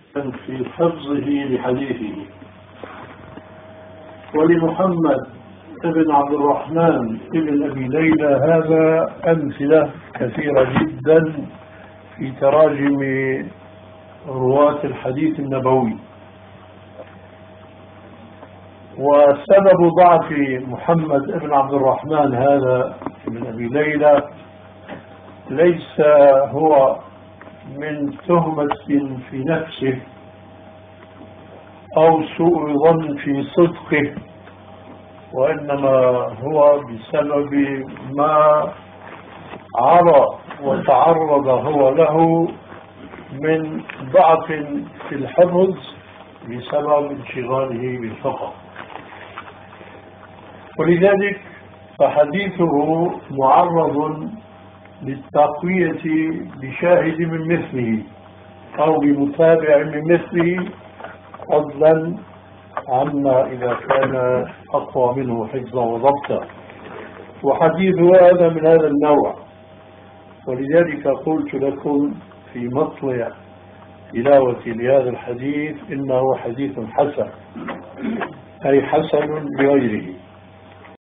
في حفظه لحديثه. ولمحمد بن عبد الرحمن بن أبي ليلى هذا أمثلة كثيرة جدا في تراجم رواة الحديث النبوي. وسبب ضعف محمد بن عبد الرحمن هذا بن أبي ليلى ليس هو من تهمة في نفسه أو سوء ظن في صدقه، وإنما هو بسبب ما عرى وتعرض هو له من ضعف في الحفظ بسبب انشغاله بالفقه. ولذلك فحديثه معرض للتقوية بشاهد من مثله أو بمتابع من مثله، فضلا عما إذا كان أقوى منه حفظا وضبطا. وحديثه هذا من هذا النوع. ولذلك قلت لكم في مطلع تلاوتي لهذا الحديث إنه حديث حسن، أي حسن لغيره.